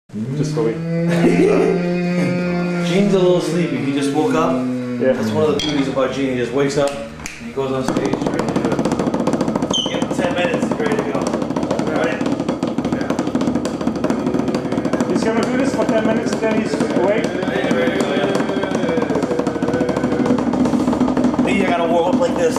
Just go away. Gene's a little sleepy. He just woke up. Yeah. That's one of the beauties about Gene. He just wakes up and he goes on stage. He's ready to do it. Give him 10 minutes. He's ready to go. Ready? He's gonna do this for 10 minutes, then he's awake. Ready to go, yeah. Me, I gotta warm up like this.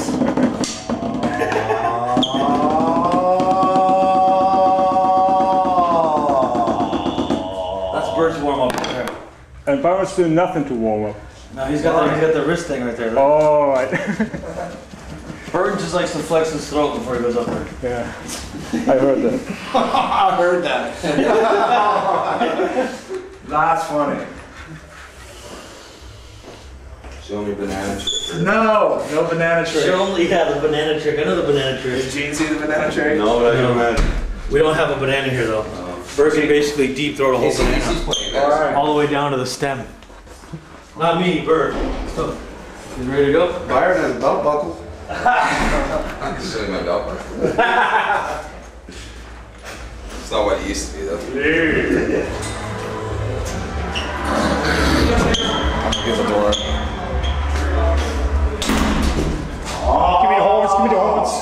That's Bert's warm up right there. And Barrett's doing nothing to warm up. No, he's got the wrist thing right there. Oh, right. Bert just likes to flex his throat before he goes up there. Yeah, I heard that. I heard that. That's funny. Show me banana trick. No banana trick. Show me, yeah, the banana trick. I know the banana trick. Did Gene see the banana trick? No, but I can imagine. We don't have a banana here though. Bert can basically deep throat a whole banana. He's playing, All guys. right. All the way down to the stem. Not me, Bert. So, you ready to go? Byron has a belt buckle. I can show you my belt buckle. It's not what it used to be, though. I'm gonna get the door. Give me the horns, give me the horns.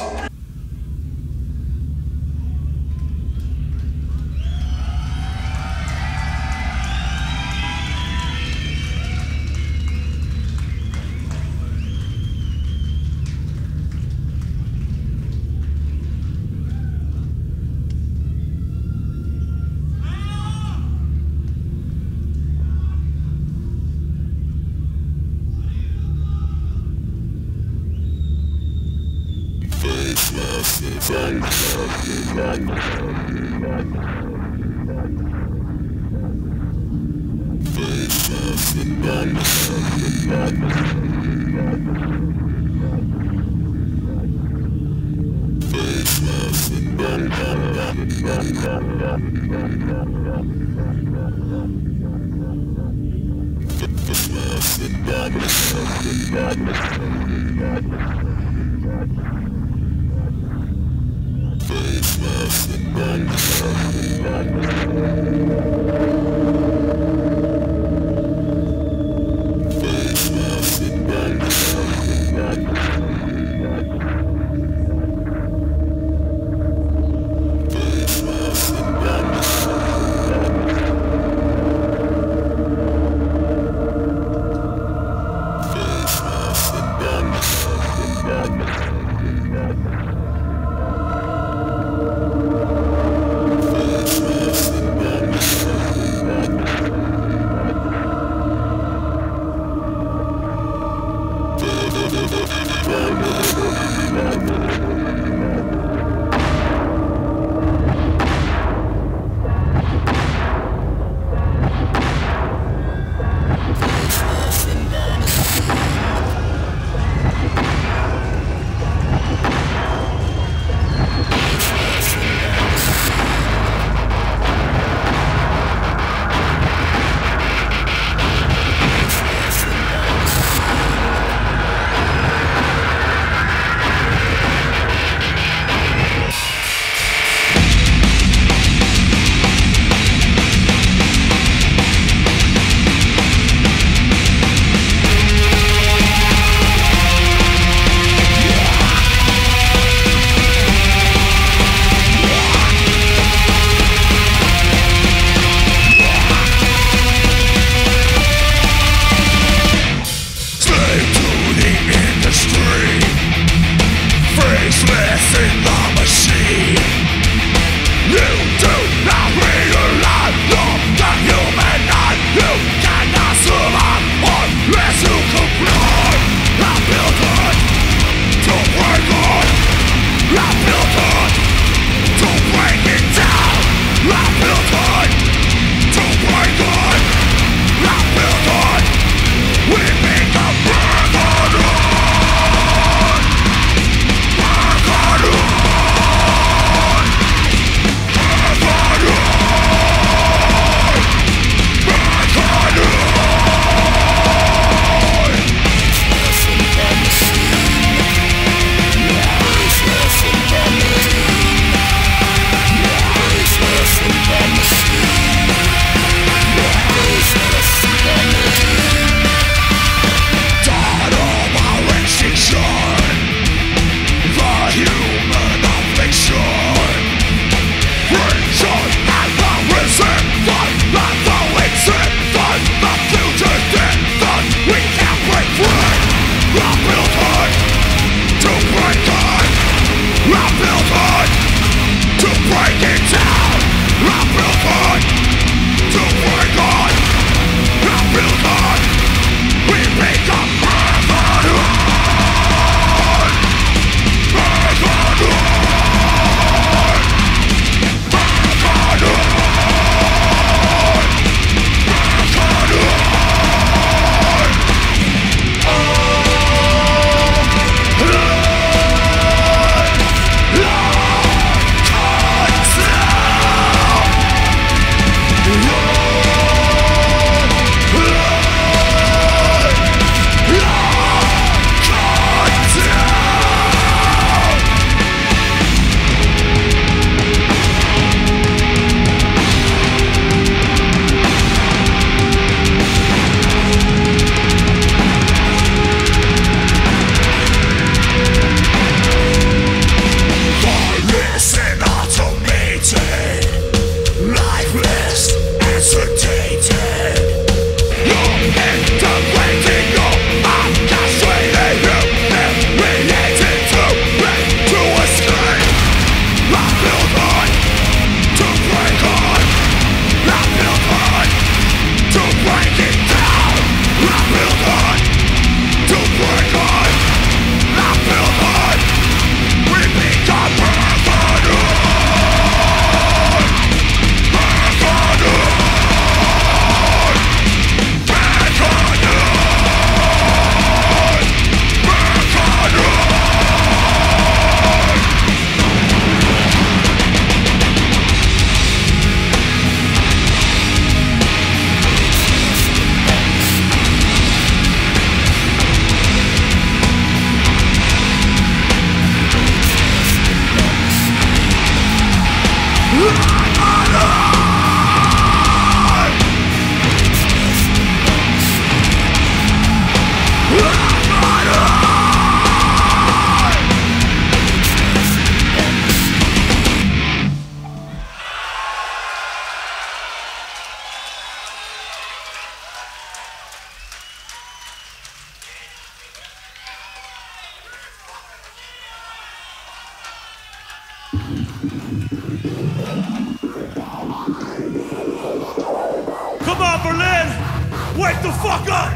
Come on, Berlin! Wake the fuck up!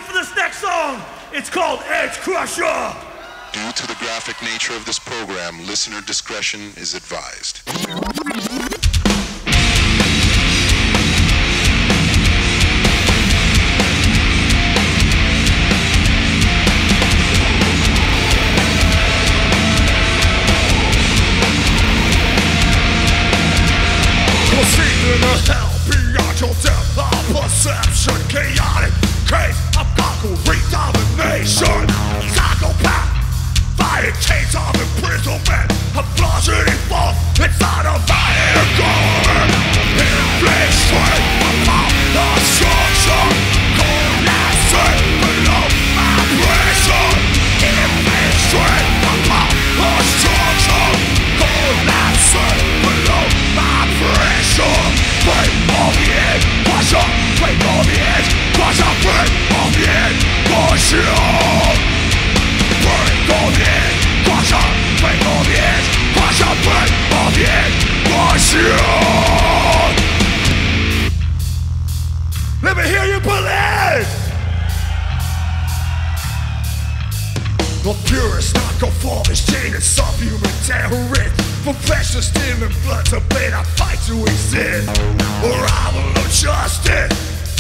for this next song. It's called Edge Crusher. Due to the graphic nature of this program, listener discretion is advised. Proceeding to hell beyond your depth of perception. Chaotic case of concrete domination. Psychopath, fighting chains of imprisonment. A blossoming forth inside of my inner core. Inflict strength upon the structure. Collapsing below my pressure. Inflict strength upon the structure. Collapsing below my pressure. Break on the edge, push up. Break on the edge, push up. Break on the edge, push up. Break on the edge, push up. Break on the edge, push up. Break on the edge, push up. Let me hear you believe. The purest nonconformist, jaded subhuman terrorist. For precious stealing blood to pay the fight to exist. Arrival of justice.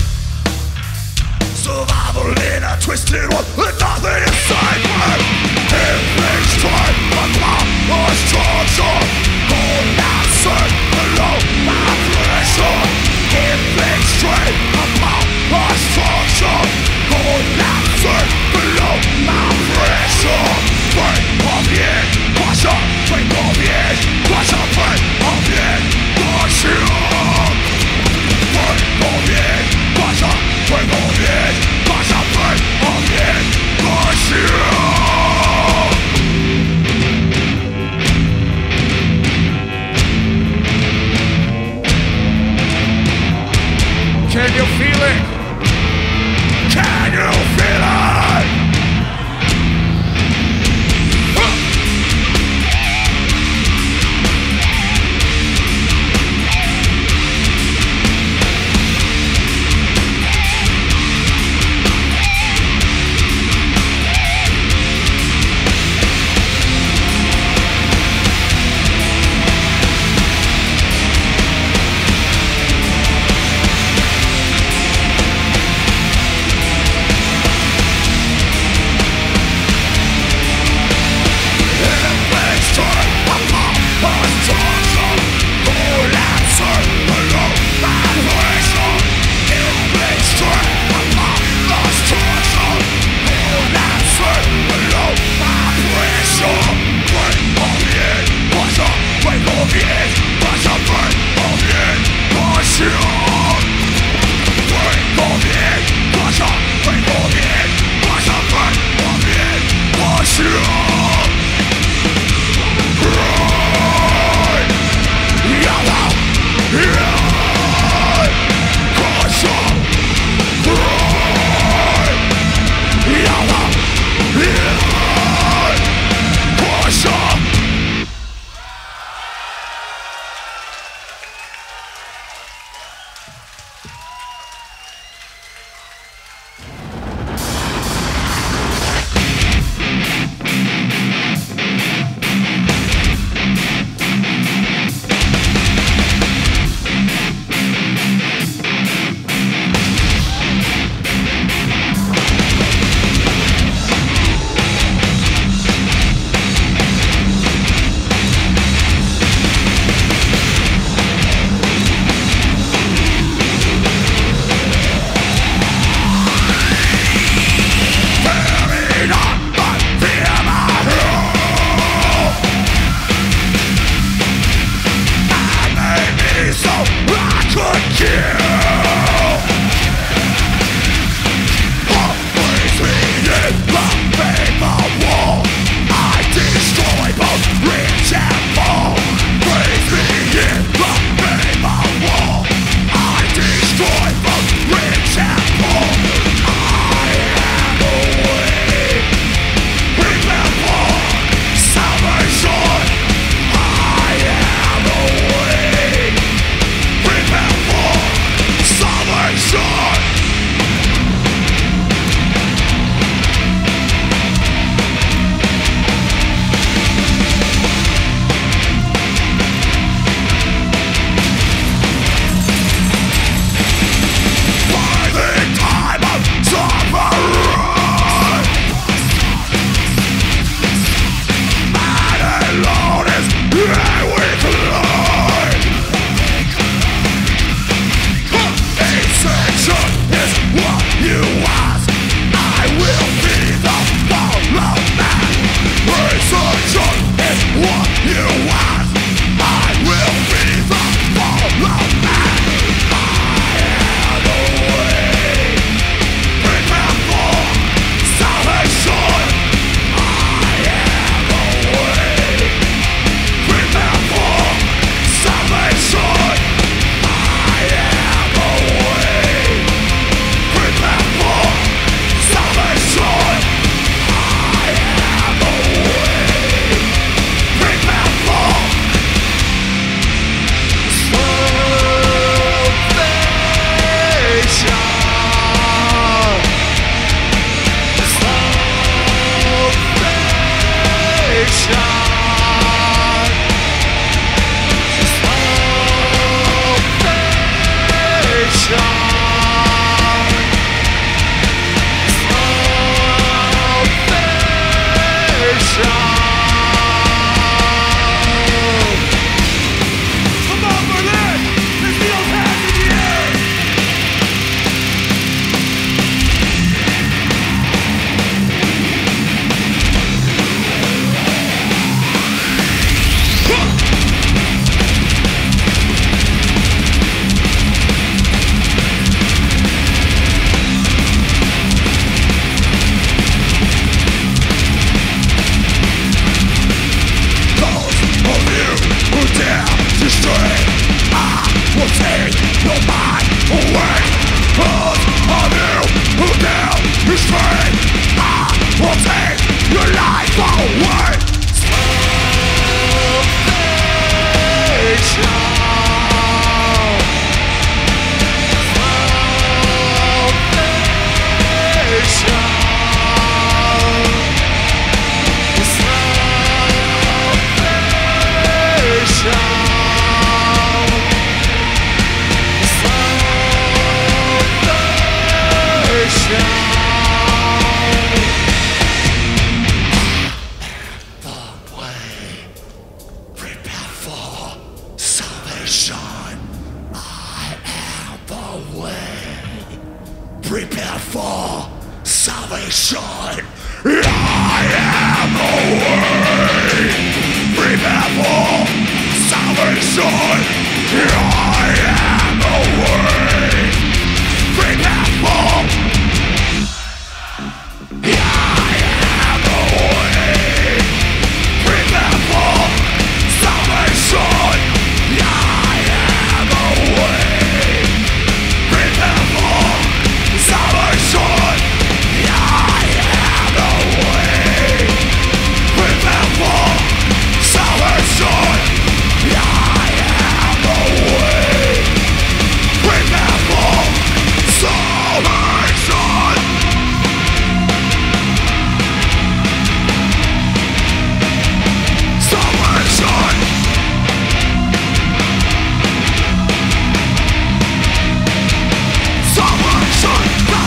Survival in a twisted world with nothing inside me. Inflict strength upon the structure. Collapsing below my pressure. Inflict strength upon the structure. Collapsing below my pressure. Break on the edge, push up. Break on the edge, push up. Break on the edge, push up. Break on the edge, push up. Break on the edge, push up. Break on the edge, push up. restrain. I will take your life away. Salvation. Prepare for salvation. I am the way. Prepare for salvation. I am the way. Prepare for. I am the way. Prepare for salvation. I am the way. Prepare for salvation. I am the way. Prepare for salvation. I am the way. Prepare for salvation. Salvation. Salvation,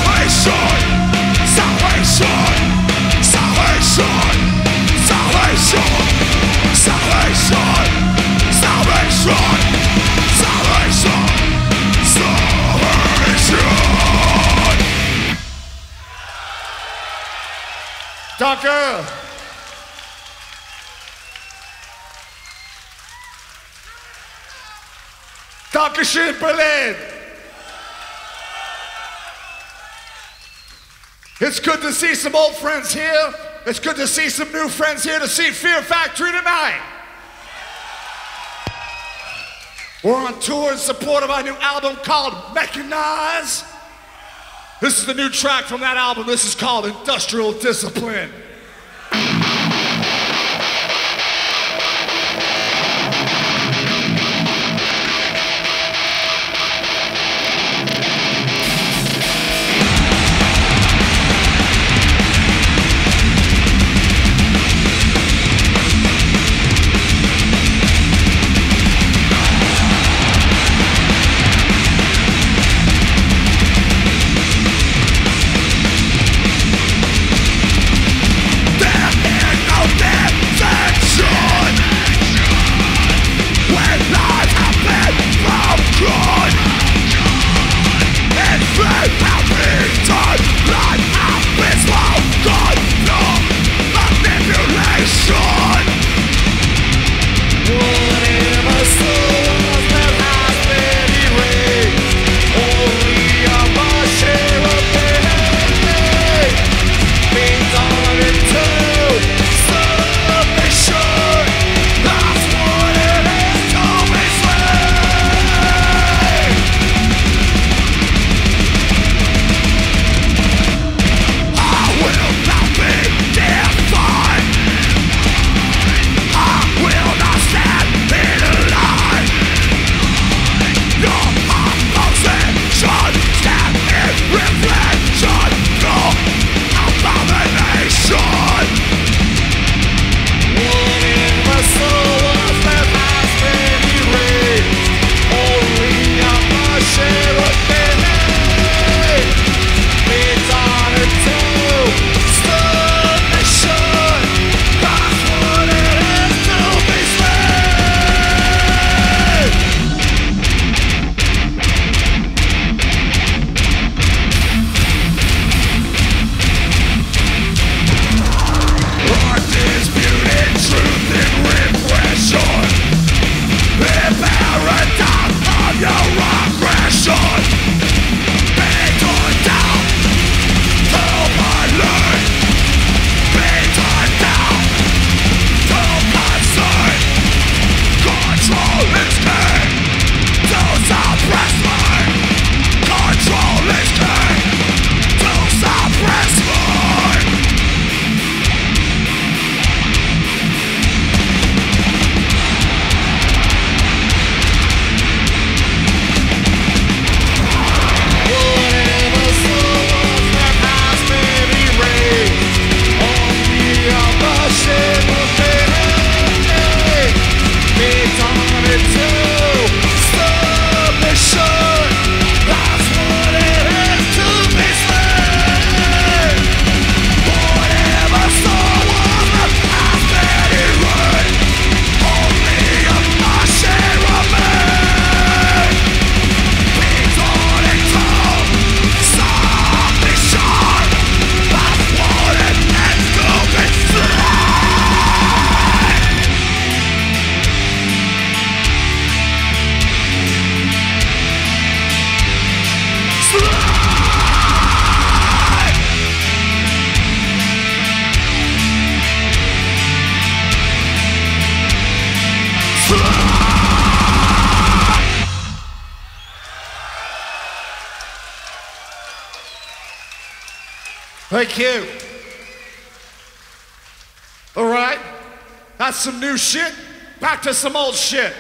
salvation, salvation, salvation, salvation, salvation, salvation, salvation. Danke. Dankeschön, Berlin. It's good to see some old friends here. It's good to see some new friends here to see Fear Factory tonight. We're on tour in support of our new album called Mechanize. This is the new track from that album. This is called Industrial Discipline. Thank you. All right, that's some new shit. Back to some old shit.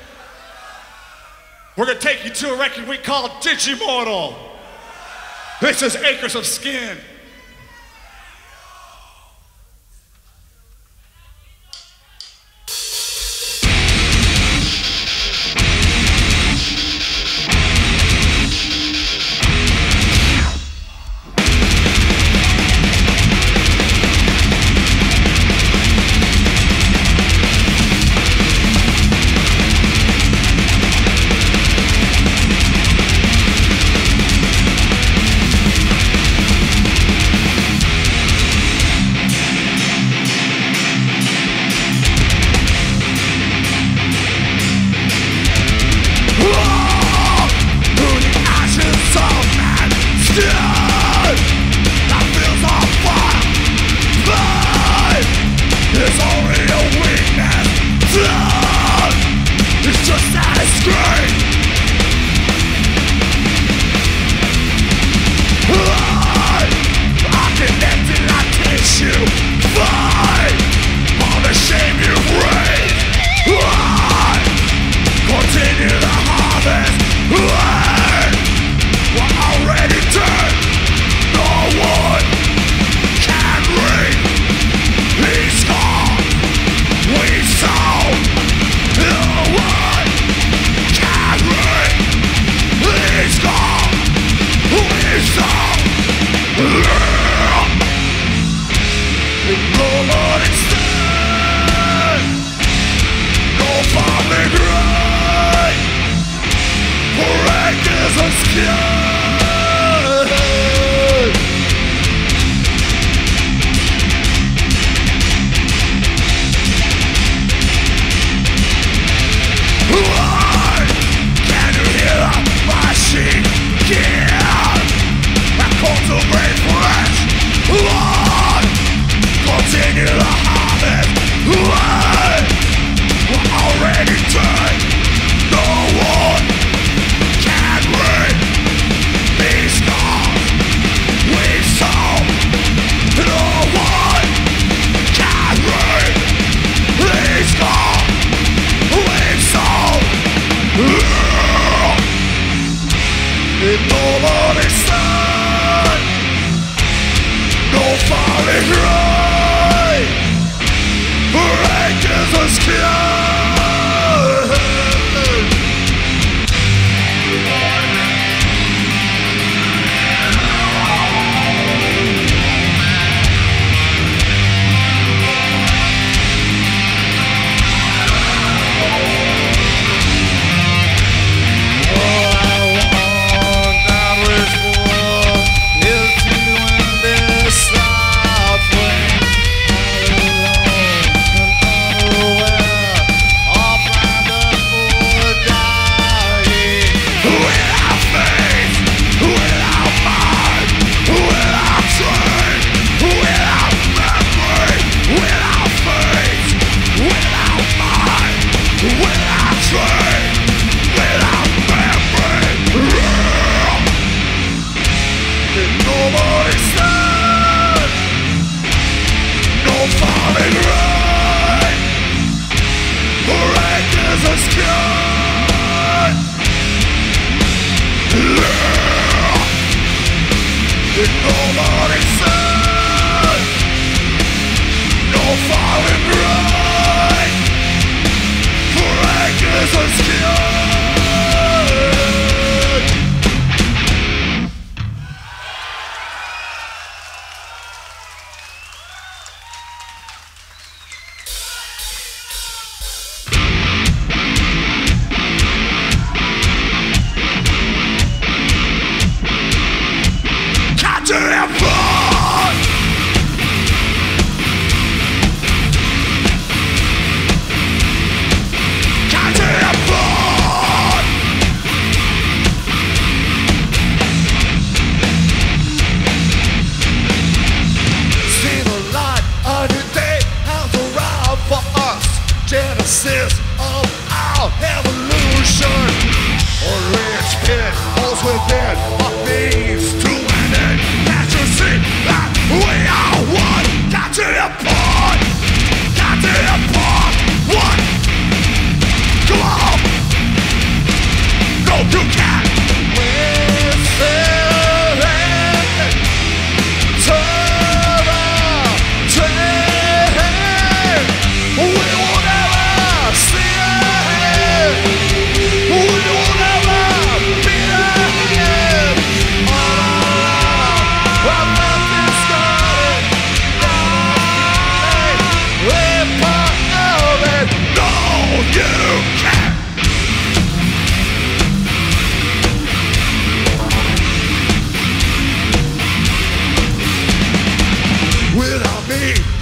We're gonna take you to a record we call Digimortal. This is Acres of Skin.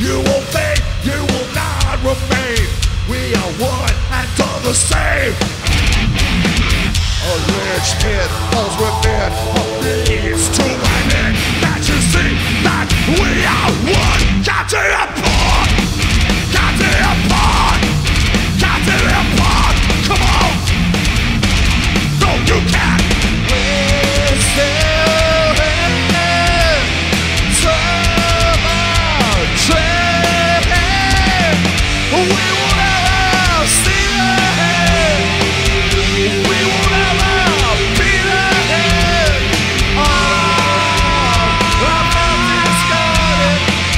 You will fade, you will not remain. We are one and all the same. A rich kid falls within, leads to an end. Can't you see that we are one? Can't you apart? Can't you apart? Can't you apart? Come on! No, you can't. We're still in summer train. We will never see ahead. We will never be ahead. Oh, I'm not discarded.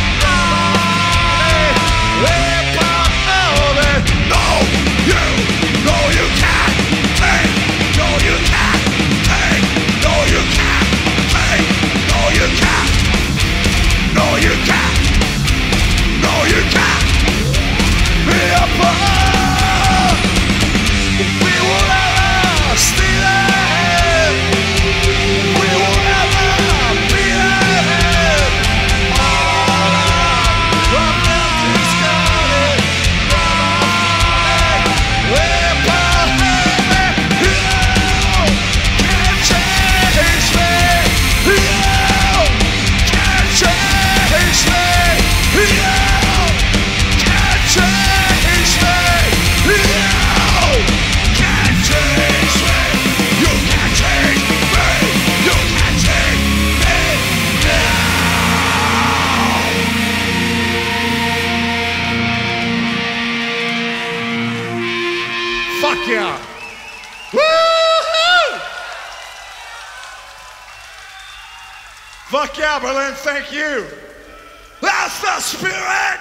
We're part of it. No, you can't. Hey, no, you can't. Hey, no, you can't. Hey, no, you can't. No, you can't. No, you can't. Be apart. We will never steal ahead. We will never be ahead. All I'm left is discarded. We're part of it. You can't change me. You can't change me. You can't change me. You can't change me. You can't change me. You can't change me now. Fuck yeah. Woo-hoo! Fuck yeah, Berlin, thank you. That's the spirit.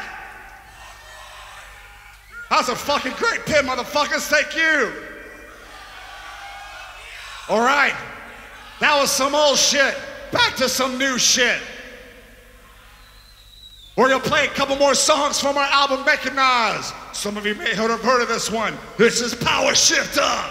That's a fucking great pit, motherfuckers. Thank you. All right. That was some old shit. Back to some new shit. We're gonna play a couple more songs from our album Mechanized. Some of you may have heard of this one. This is Power Shifter.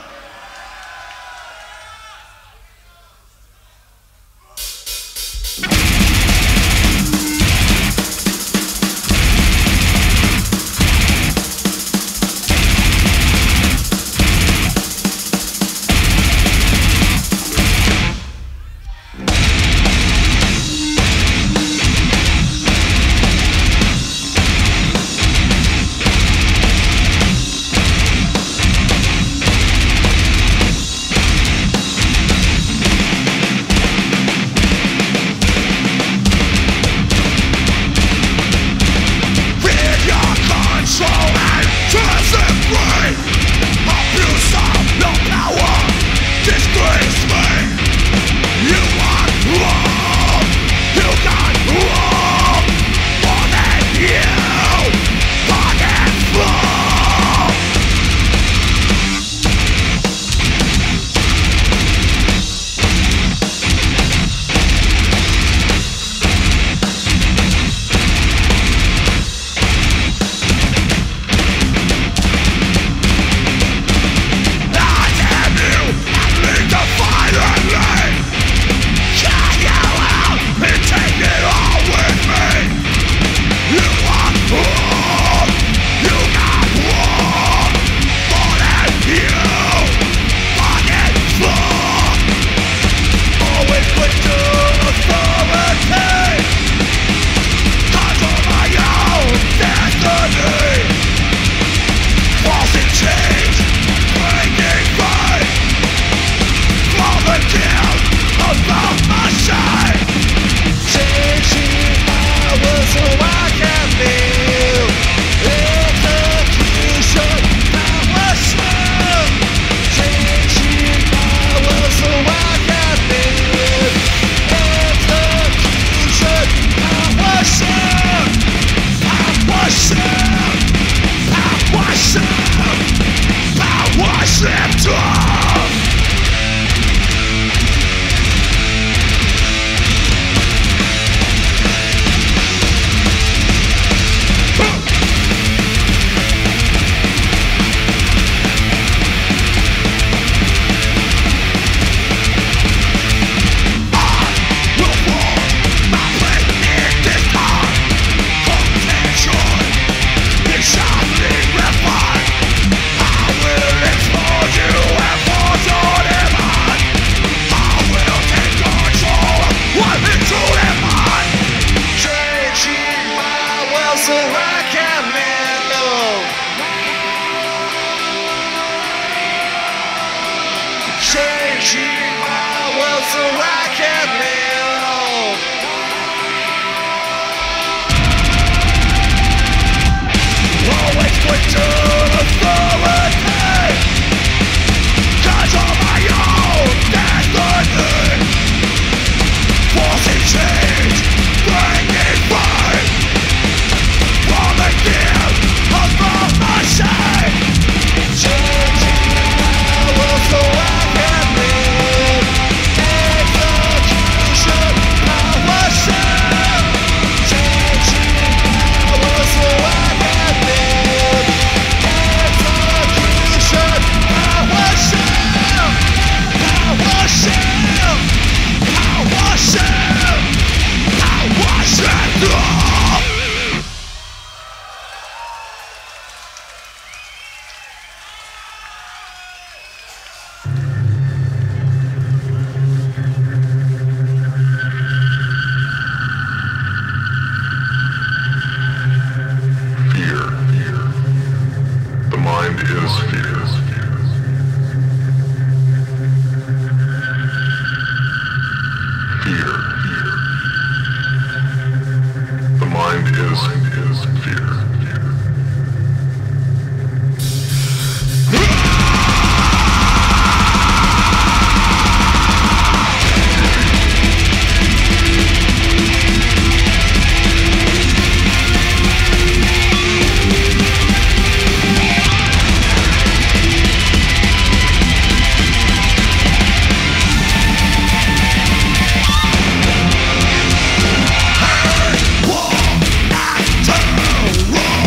Whoa, not to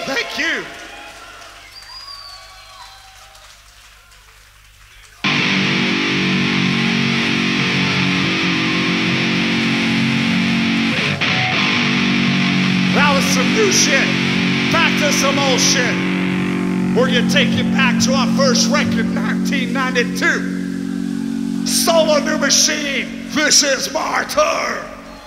Thank you. That was some new shit. Back to some old shit. We're gonna take you back to our first record, 1992. Solo New Machine, this is Martyr.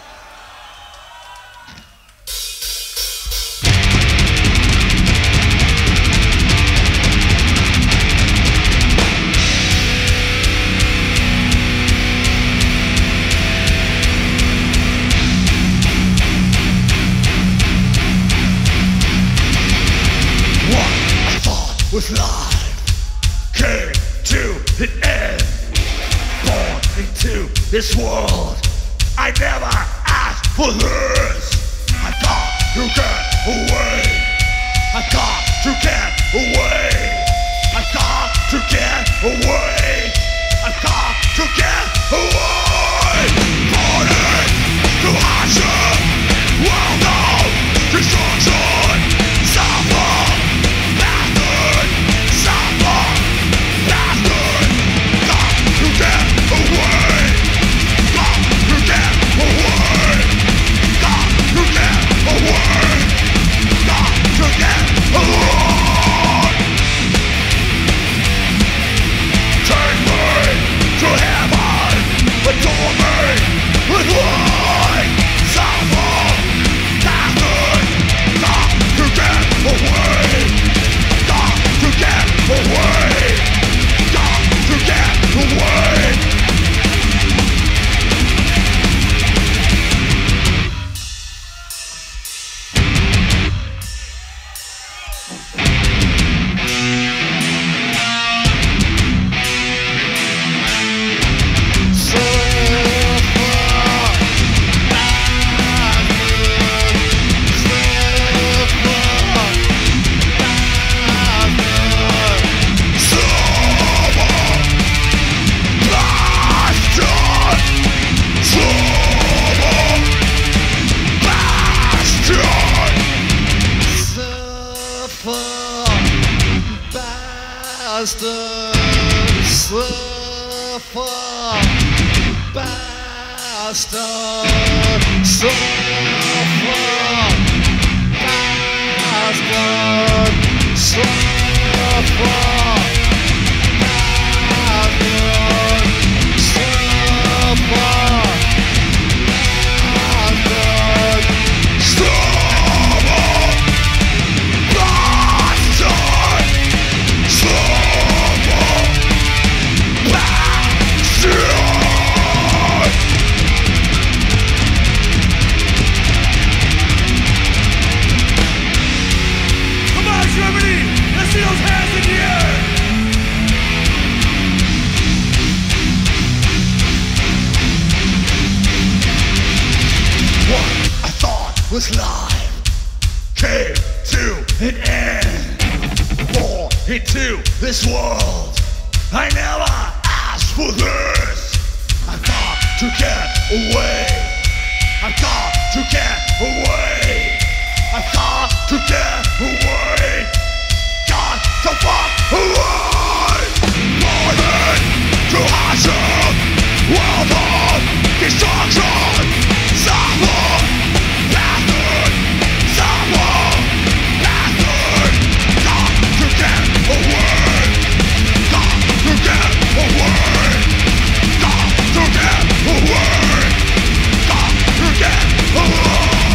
Was life came to an end. Born into this world, I never asked for this. I got to get away. I got to get away. I got to get away. I got to get away. Burning to ashes, world of destruction, suffer. Was life came to an end. Born into this world, I never asked for this. I got to get away. I got to get away. I got to get away. Got to fuck away. Burning to ashes, world of destruction. Suffer. Get away!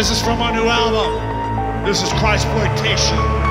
This is from our new album. This is Christploitation.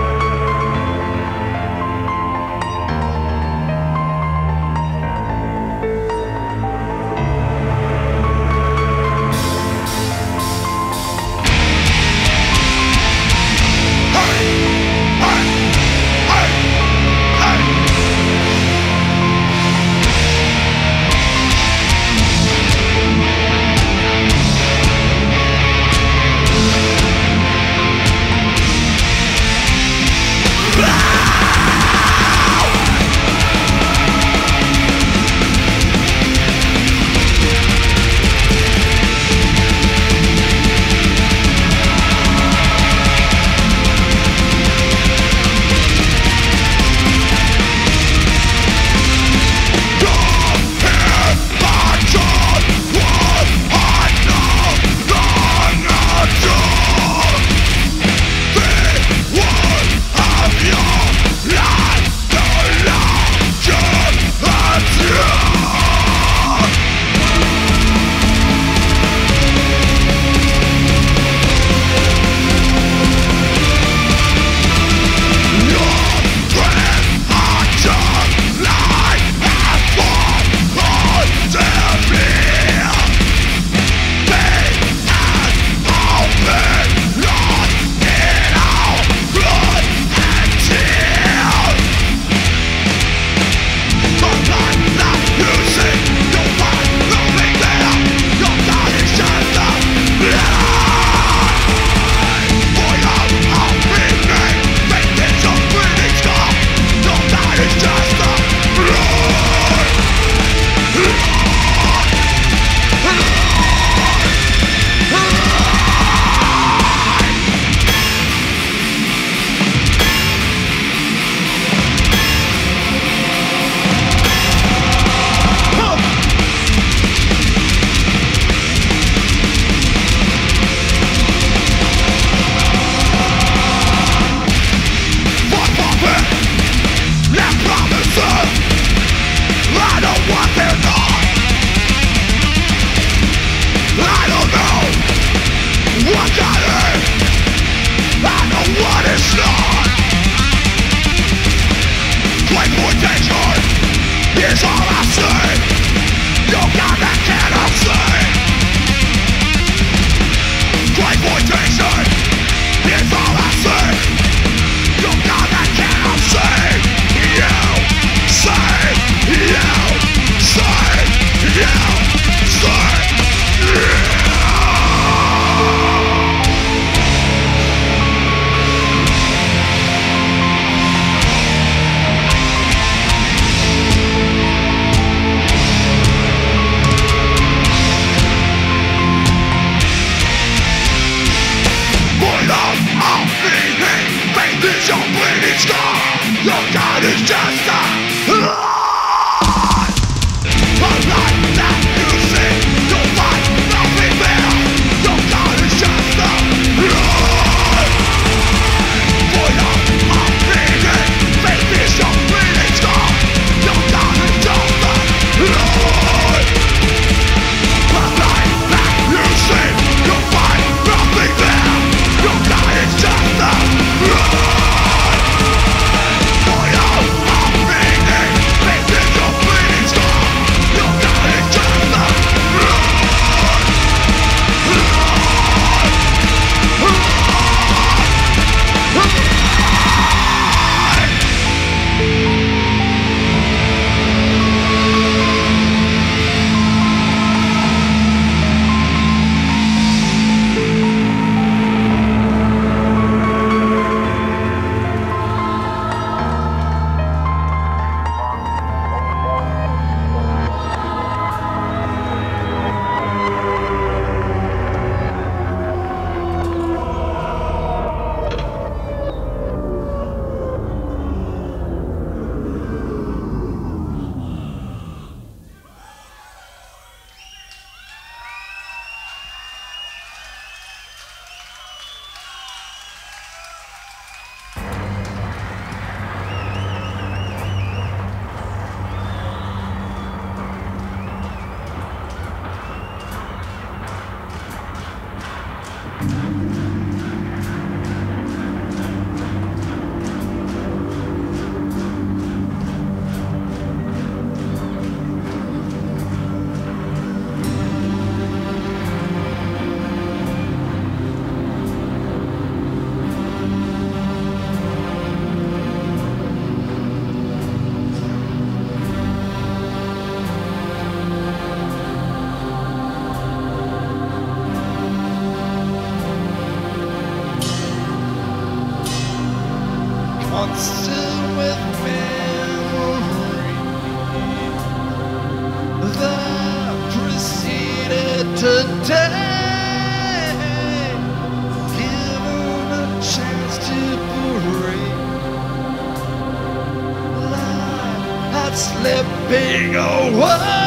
slipping away.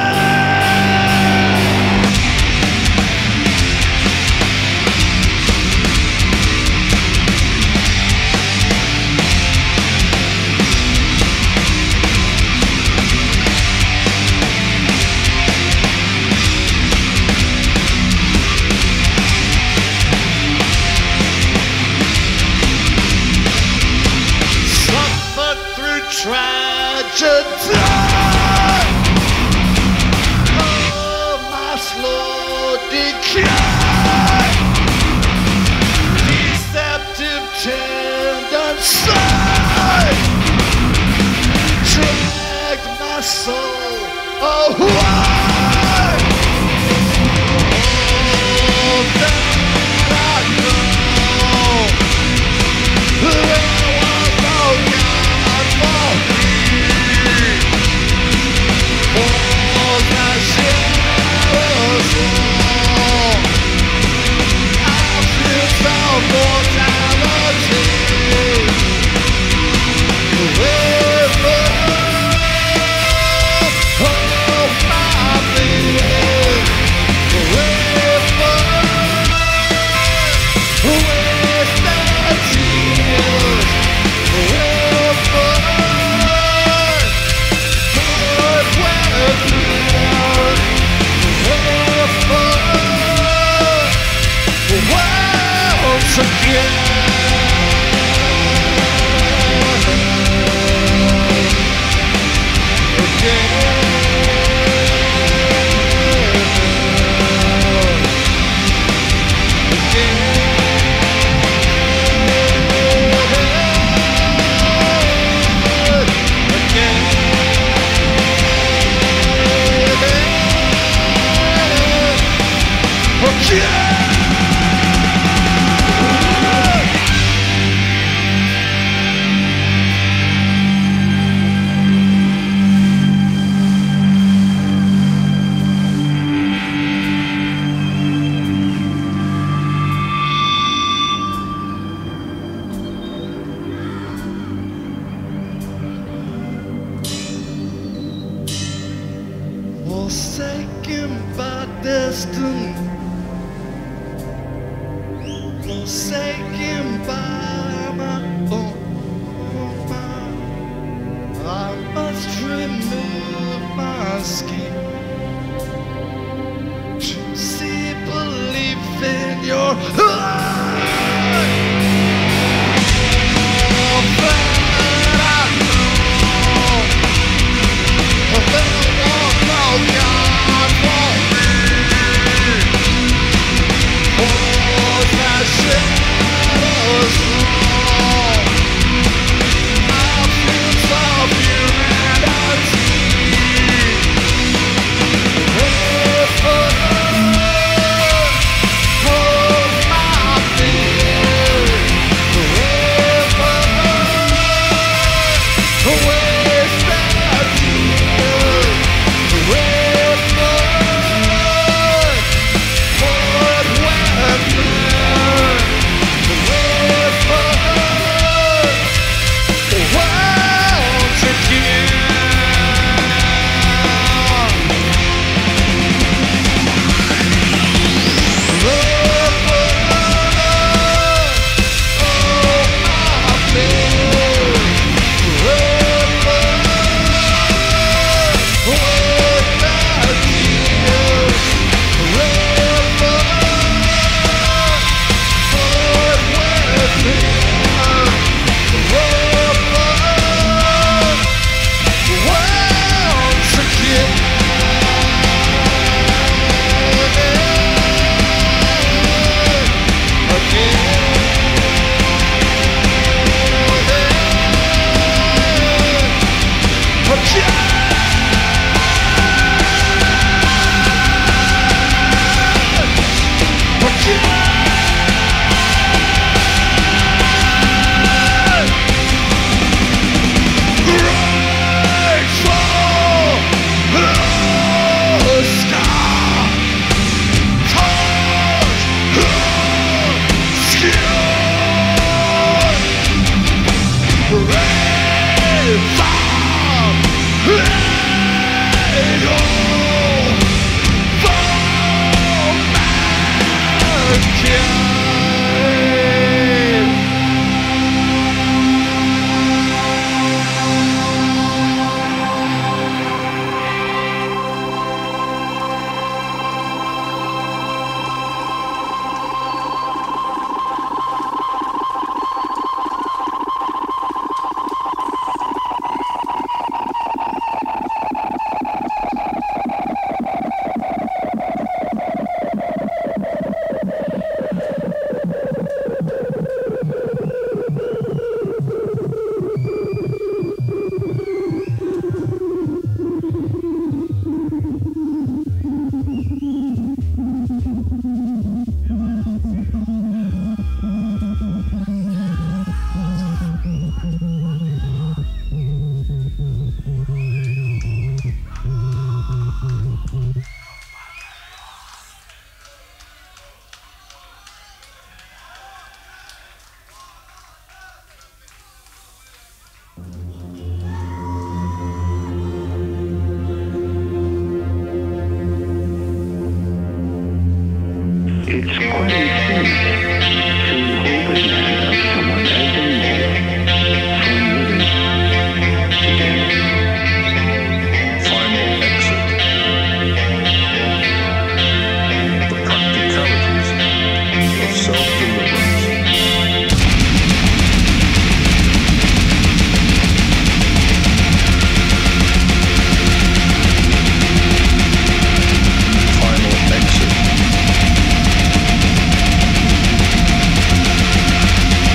Tragedy of my slow decay, deceptive tendency dragged my soul away. Oh, that I know there was no God for me. Forsaken by destiny, forsaken by my own mind, I must remove my skin to see belief in your eyes. Oh, but I know there was no God for me. Oh, that shadows fall, absence of humanity. It's quite insane to hold the hand of someone as they move from living to death. Final exit. The practicalities of self-deliverance. Final exit.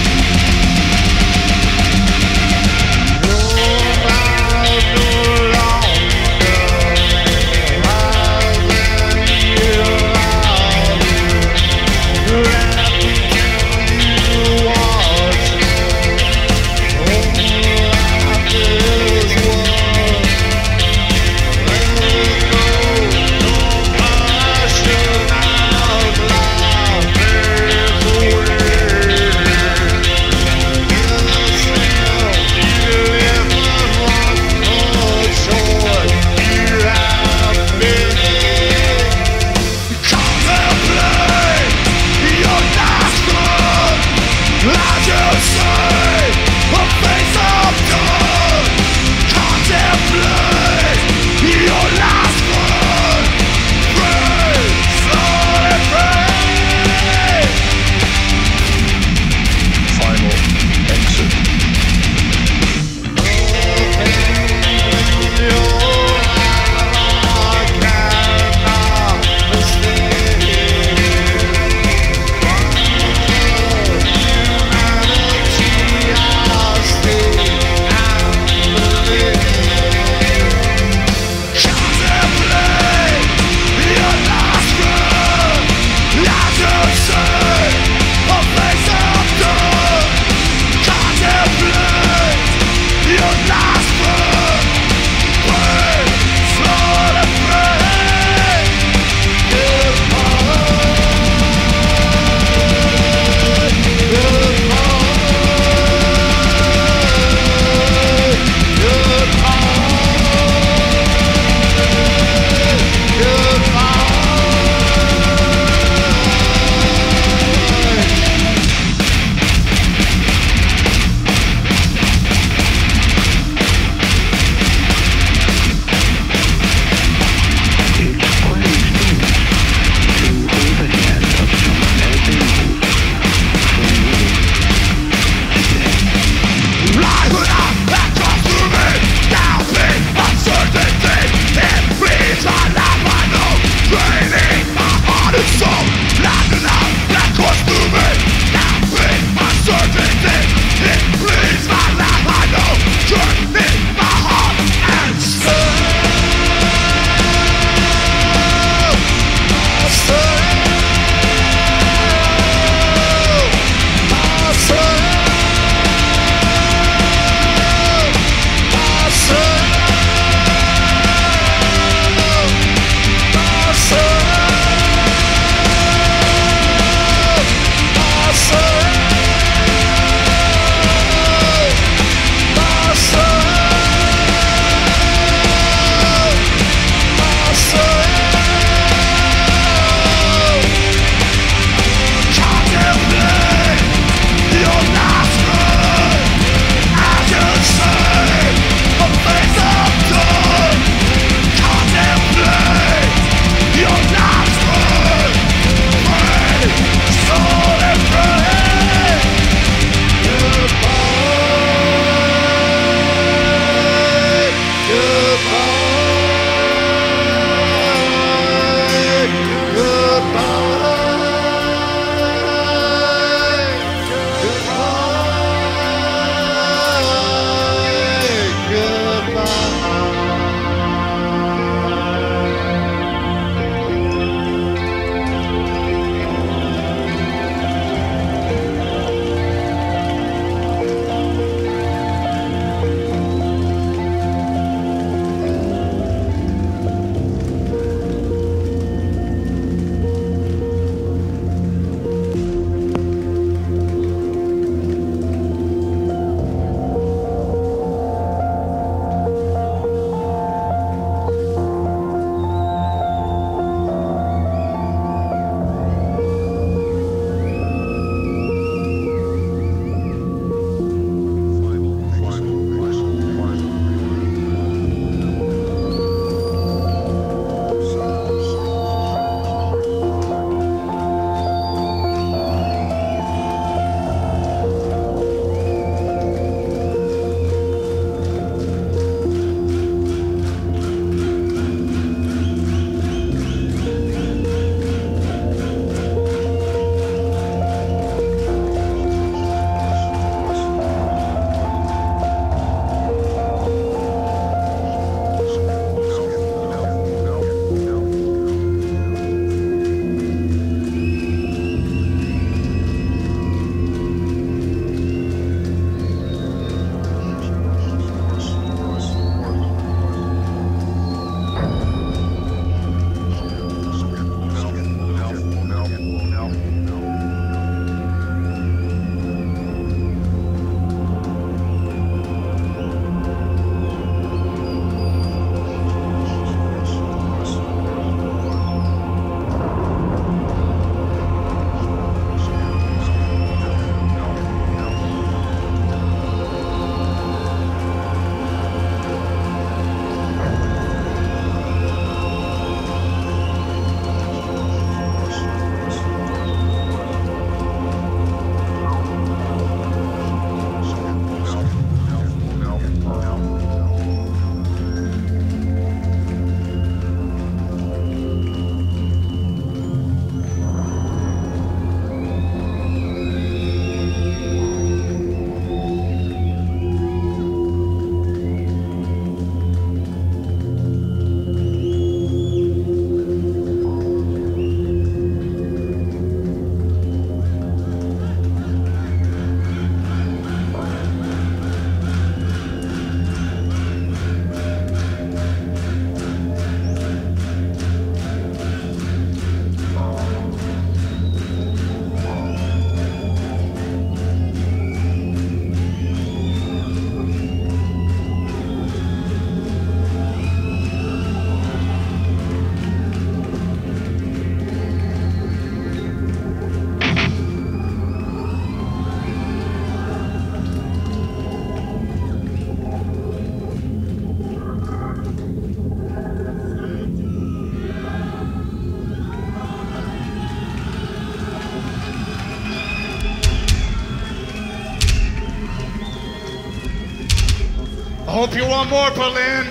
hope you want more, Berlin.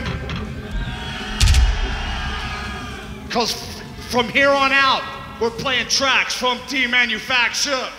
Because from here on out, we're playing tracks from Demanufacture.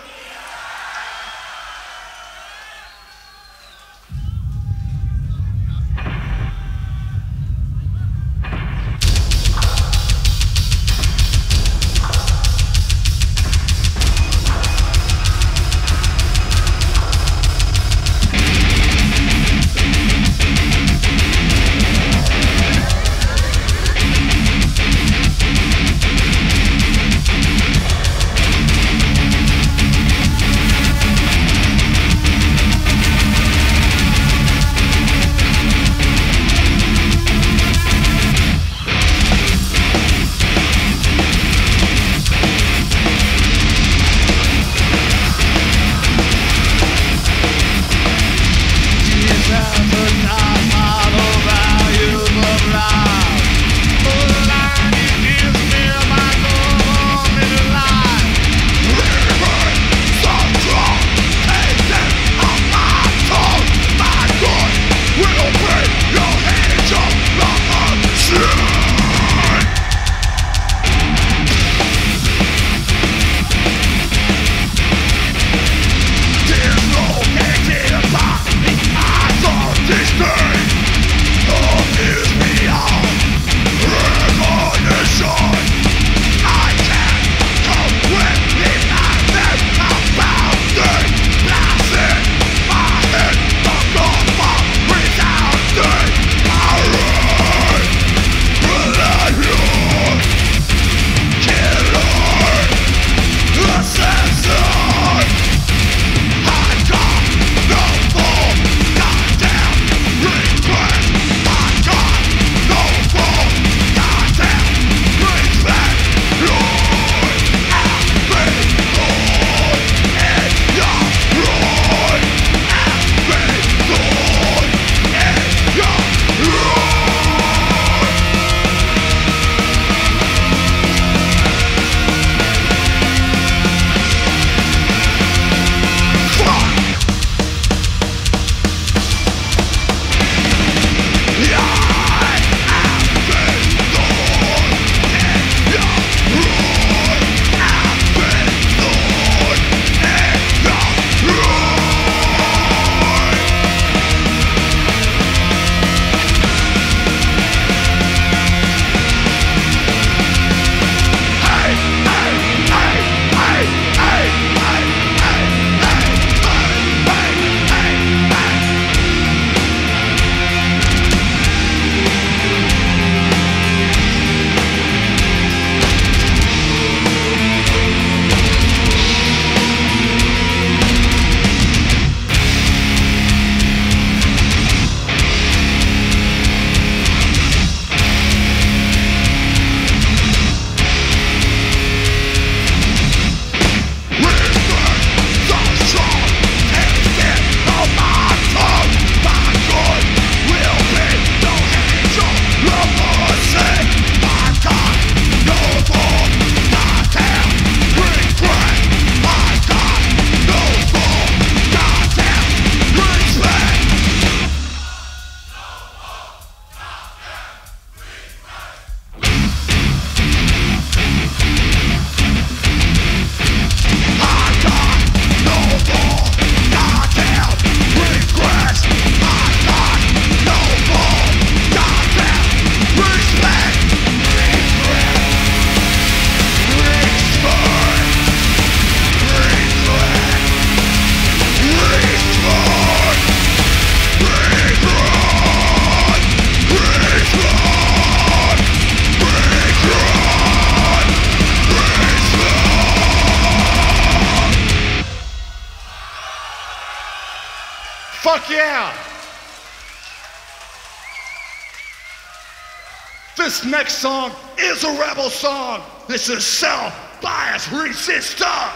Fuck yeah! This next song is a rebel song. This is Self-Bias Resistor.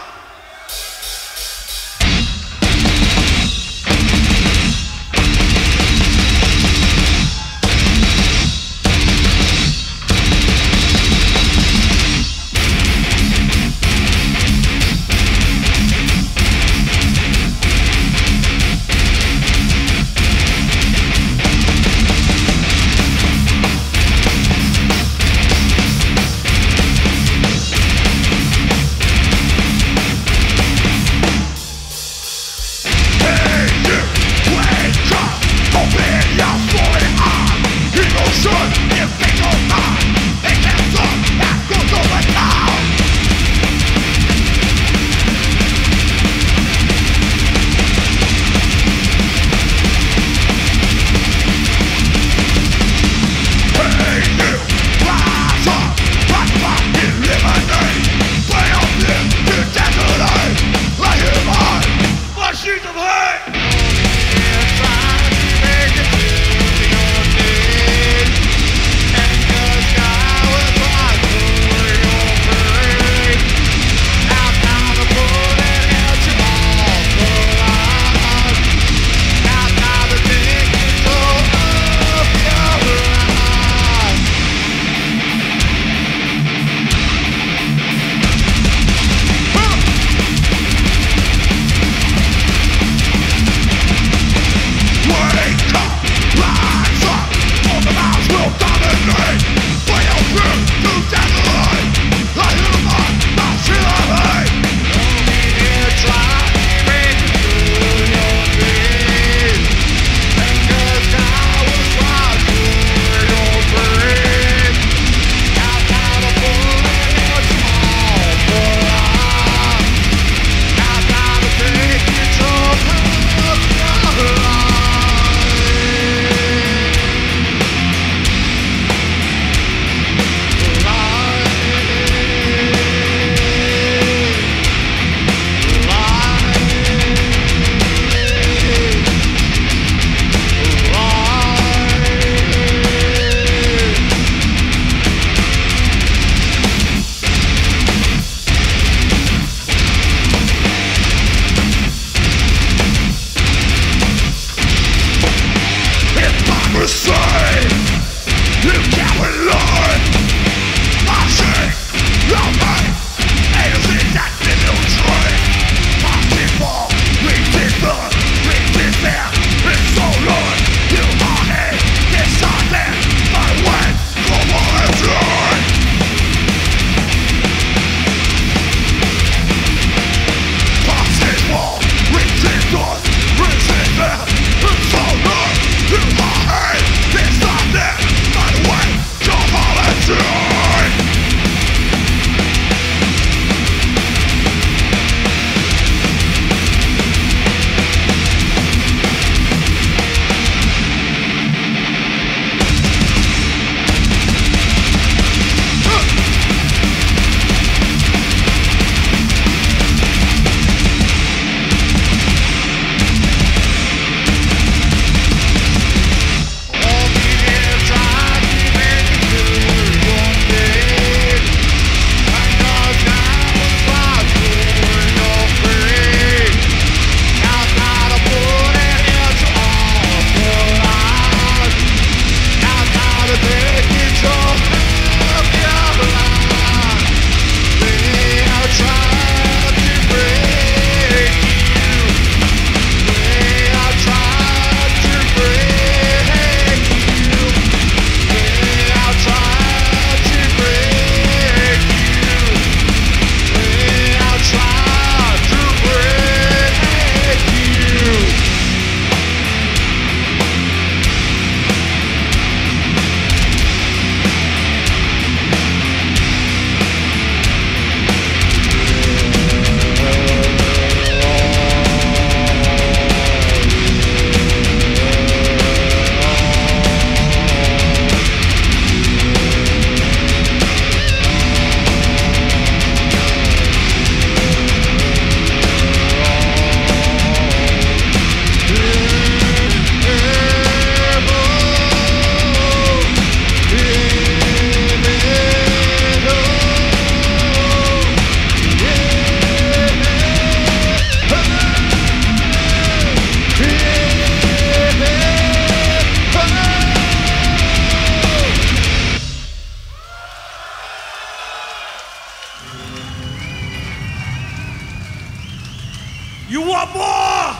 You want more?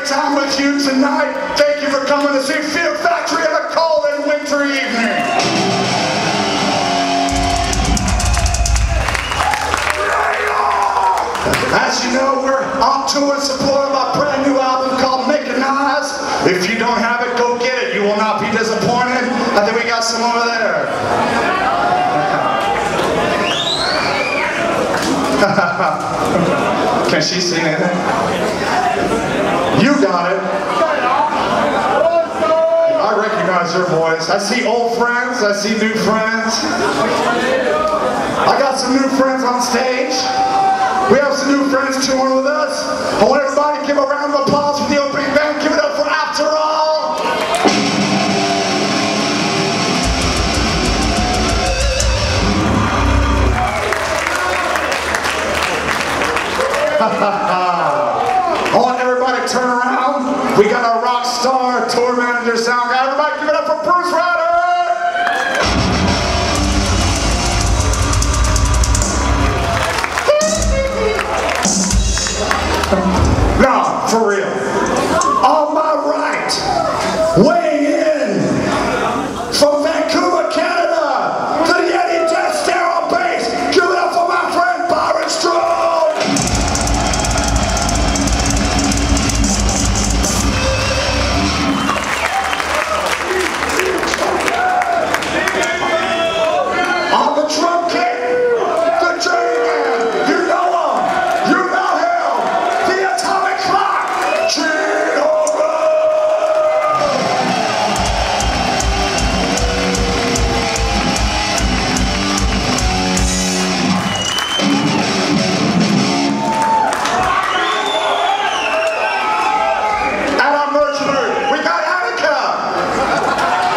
great time with you tonight. Thank you for coming to see Fear Factory on a cold and wintry evening. As you know, we're on tour in support of our brand new album called Mechanized. If you don't have it, go get it. You will not be disappointed. I think we got some over there. Can she sing anything? You got it. I recognize your voice. I see old friends. I see new friends. I got some new friends on stage. We have some new friends touring with us. I want everybody to give a round of applause for the opening band. Give it up for After All. I want everybody to turn around. We got our rock star, tour manager, sound guy. Everybody give it up for Bruce Ryder. No, for real. On my right, weighing in from Vancouver, Canada, the Yeti Death Stare on bass. Give it up for my friend Byron Strode. On the drum kit, the journeyman. You know him. You know him. The Atomic Clock. Gene Oran. At our merch booth, we got Attica.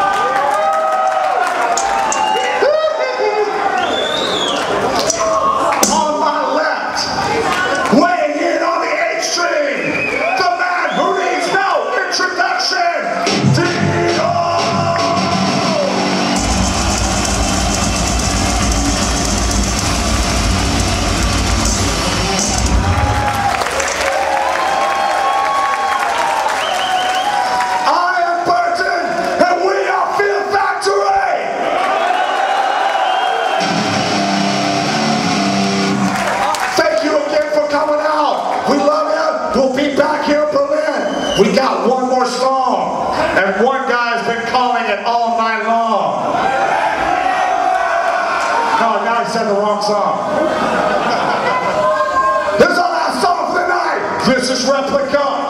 On my left, weighing in on the H string, the man who needs no introduction, Dino! I am Burton, and we are Fear Factory! Thank you again for coming out. We love you. We'll be back here in Berlin. We got one more song, and one guy's been calling it all night long. No, now he said the wrong song. This is our last song for the night. This is Replica.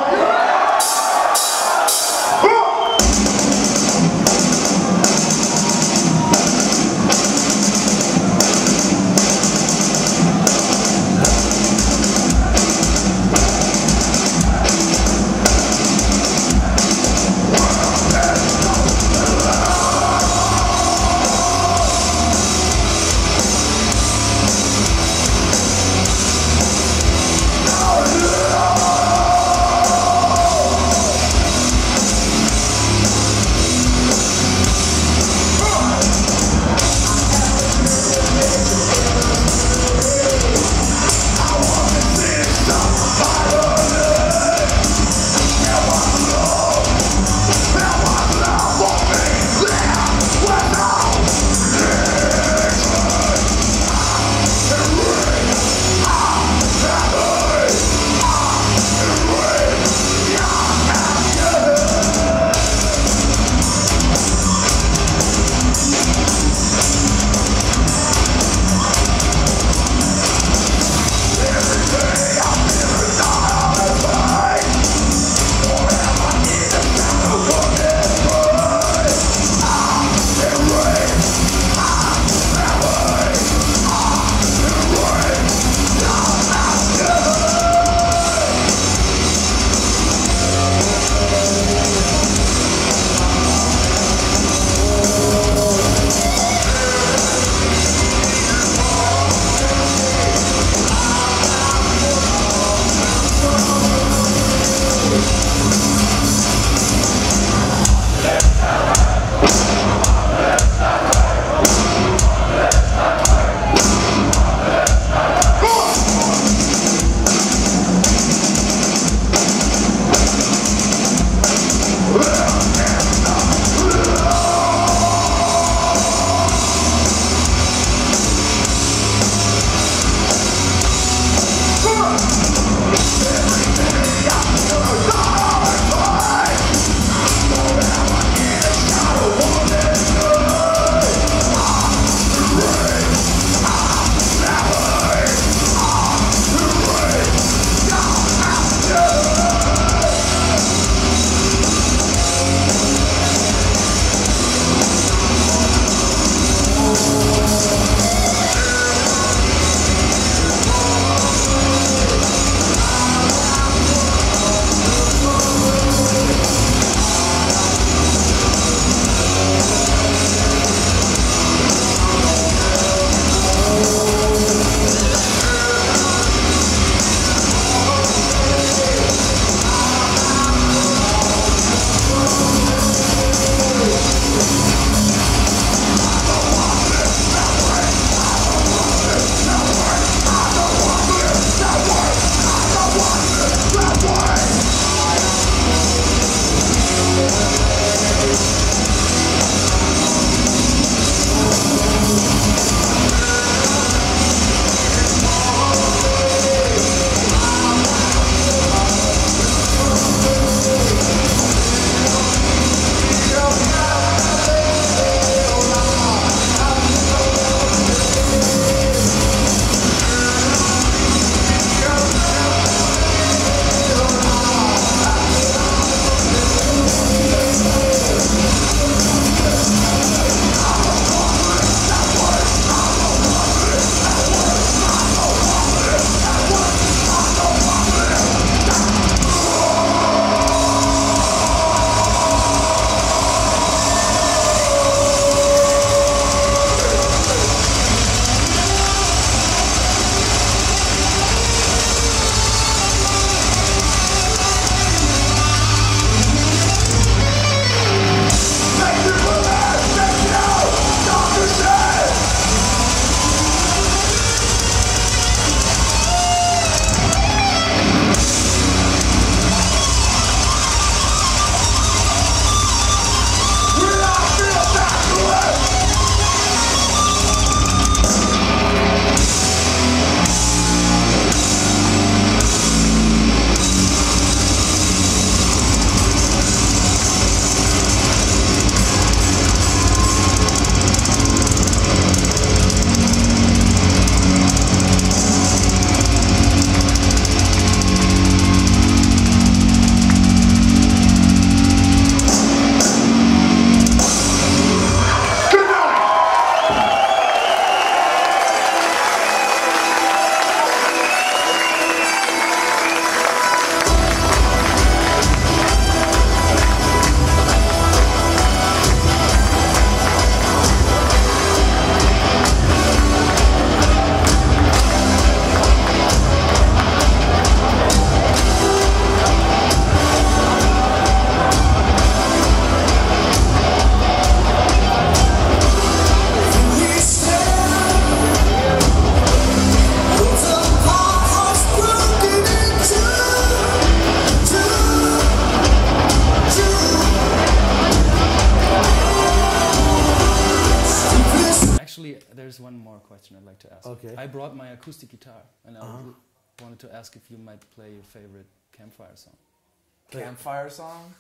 Okay. I brought my acoustic guitar, and I wanted to ask if you might play your favorite campfire song. Campfire song?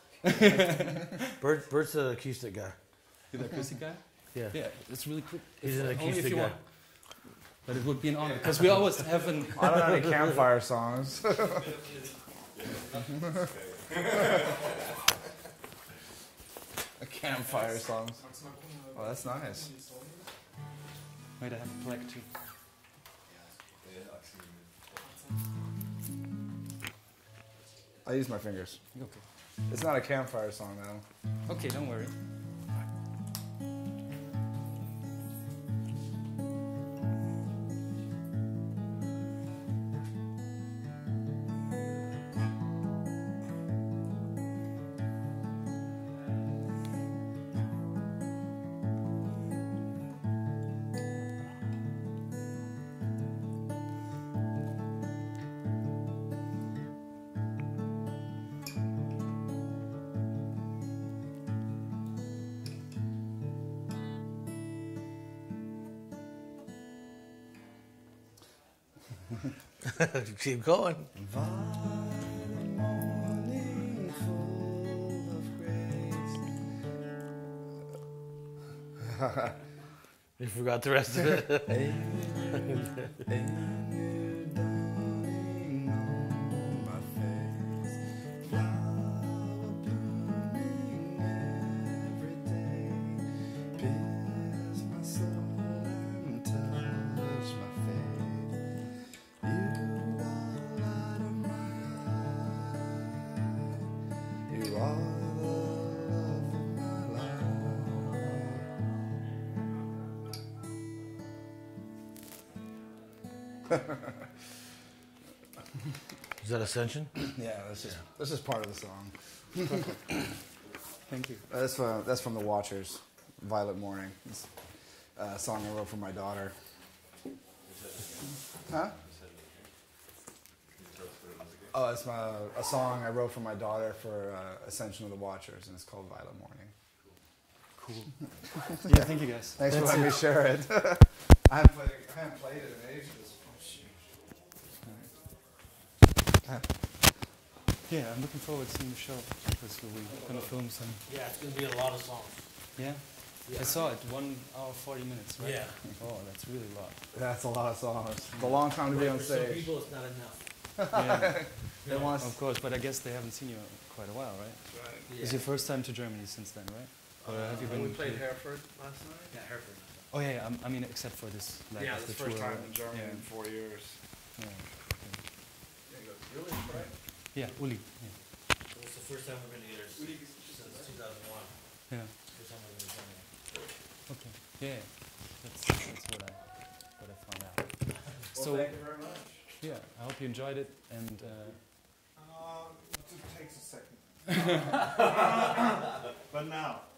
Bert's an acoustic guy. You're the acoustic guy? Yeah. Yeah, it's really quick. He's an Only if acoustic you guy. want. But it would be an honor, because we always have an... I don't know any campfire songs. Campfire songs. Oh, that's nice. Wait, I have a plaque too. I use my fingers. Okay. It's not a campfire song, though. Okay, don't worry. Keep going. You forgot the rest of it. Is that Ascension? Yeah, this is part of the song. Thank you. That's from The Watchers, Violet Morning. It's a song I wrote for my daughter. Huh? Oh, it's a song I wrote for my daughter for Ascension of the Watchers, and it's called Violet Morning. Cool. Yeah, thank you guys. Thanks for That's letting it. me share it. I haven't played it in ages. Yeah, I'm looking forward to seeing the show, because we're going to film some. Yeah, it's going to be a lot of songs. Yeah? I saw it, 1 hour, 40 minutes, right? Yeah. Oh, that's really a lot. That's a lot of songs. It's a long time to be on For some stage. people, it's not enough. Yeah, They want of course, but I guess they haven't seen you in quite a while, right? Yeah. It's your first time to Germany since then, right? Or have you been? we played to- Hereford last night. Yeah, Hereford. Oh yeah, I mean, except for this. Like, Yeah, of this the first tour, time in Germany yeah. in 4 years. Yeah, Really, right? yeah, Uli. It was the first time we've been together since 2001. Yeah. First time we've been together. Okay. Yeah, that's what I found out. So thank you very much. yeah, I hope you enjoyed it, and It takes a second. But now.